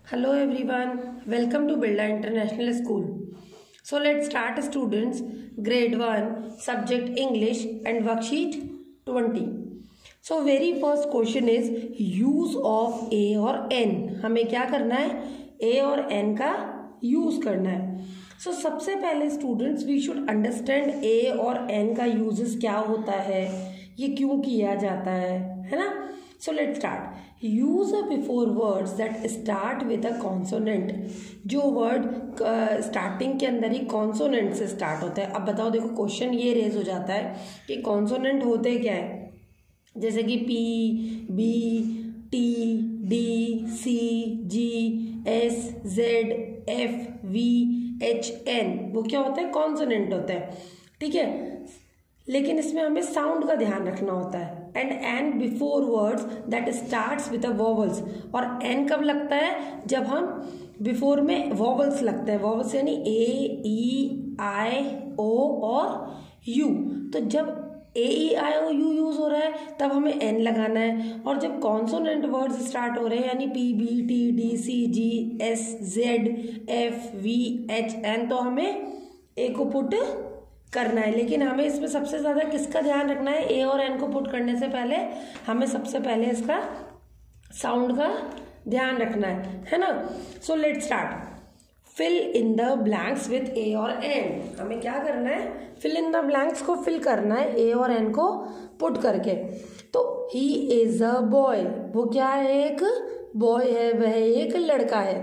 Hello everyone, welcome to Birla International School. So let's start students, grade 1, subject English and worksheet 20. So very first question is use of A और N. हमें क्या करना है? A और N का use करना है. So सबसे पहले students we should understand A और N का यूजेस क्या होता है, ये क्यों किया जाता है ना. So let's start. Use before words that start with a consonant. जो वर्ड स्टार्टिंग के अंदर ही कॉन्सोनेंट से स्टार्ट होता है. अब बताओ, देखो क्वेश्चन ये रेज हो जाता है कि कॉन्सोनेंट होते क्या है, जैसे कि P, B, T, D, C, G, S, Z, F, V, H, N. वो क्या होता है? कॉन्सोनेंट होता है. ठीक है, लेकिन इसमें हमें साउंड का ध्यान रखना होता है. And an before words that starts with a vowels. और एन कब लगता है? जब हम बिफोर में वॉवल्स लगते हैं. वॉवल्स यानी ए, ई, आई, ओ और यू. तो जब ए, ई, आई, ओ, यू यूज हो रहा है तब हमें एन लगाना है. और जब कॉन्सोनेंट वर्ड्स स्टार्ट हो रहे हैं यानी P, B, T, D, C, G, S, Z, F, V, H, N, तो हमें ए को पुट करना है. लेकिन हमें इसमें सबसे ज्यादा किसका ध्यान रखना है? ए और एन को पुट करने से पहले हमें सबसे पहले इसका साउंड का ध्यान रखना है ना. So let's start. Fill in the blanks with a और एन. हमें क्या करना है? फिल इन द ब्लैंक्स को फिल करना है ए और एन को पुट करके. तो ही इज अ बॉय. वो क्या है? एक बॉय है, वह एक लड़का है.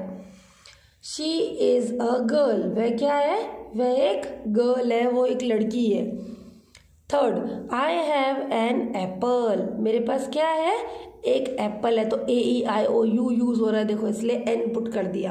She is a girl. वह क्या है? वह एक गर्ल है, वो एक लड़की है. Third, I have an apple. मेरे पास क्या है? एक एप्पल है. तो ए, ई, आई, ओ, यू यूज हो रहा है, देखो इसलिए एन पुट कर दिया.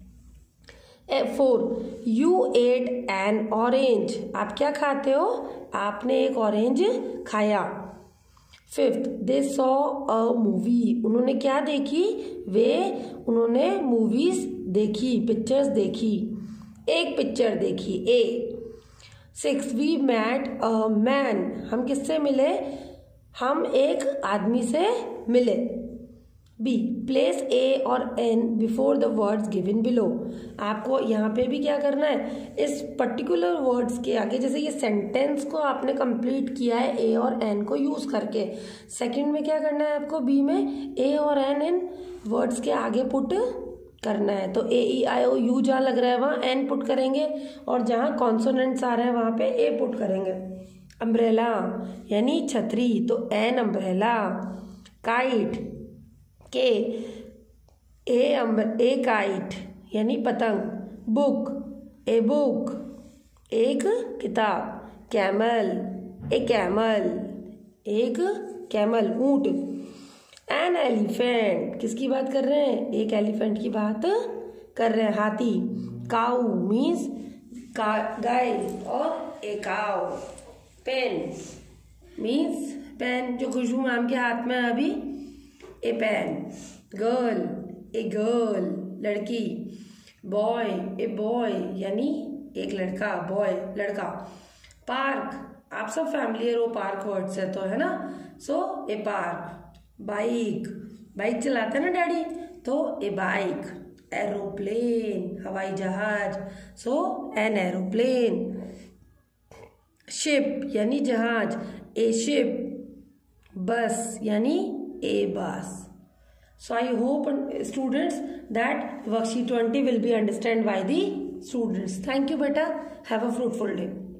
Four, you ate an orange. आप क्या खाते हो? आपने एक ऑरेंज खाया. Fifth, they saw a movie. उन्होंने क्या देखी? उन्होंने मूवीज देखी, पिक्चर्स देखी. एक पिक्चर देखी, a. Six, we met a man. हम किससे मिले? हम एक आदमी से मिले. बी, प्लेस ए और an before the words given below. आपको यहाँ पे भी क्या करना है? इस पर्टिकुलर वर्ड्स के आगे, जैसे ये सेंटेंस को आपने कंप्लीट किया है ए और एन को यूज करके, सेकंड में क्या करना है आपको? बी में ए और एन इन वर्ड्स के आगे पुट करना है. तो ए, ई, आई, ओ, यू जहाँ लग रहा है वहाँ एन पुट करेंगे और जहाँ कॉन्सोनेंट्स आ रहे हैं वहाँ पे ए पुट करेंगे. अम्ब्रेला यानी छतरी, तो एन अम्ब्रेला. काइट, के, ए काइट यानी पतंग. बुक, ए बुक, एक किताब. कैमल, ए कैमल, एक कैमल, ऊंट. एन एलिफेंट, किसकी बात कर रहे हैं? एक एलिफेंट की बात कर रहे हैं. हाथी. काऊ मीन्स गाय और a cow. Pen means pen, जो खुशबू मैम के हाथ में है अभी, a pen. Girl, a girl, लड़की. बॉय, ए बॉय यानी एक लड़का, बॉय लड़का. पार्क, आप सब फैमिलियर हो पार्क वर्ड से तो, है ना. So a park. Bike, bike चलाते हैं ना डैडी, तो ए बाइक. एरोप्लेन, हवाई जहाज, सो एन एरोप्लेन. शिप यानी जहाज, ए शिप. बस यानी ए बस. So I hope students that worksheet 20 will be understood by the students. Thank you beta. Have a fruitful day.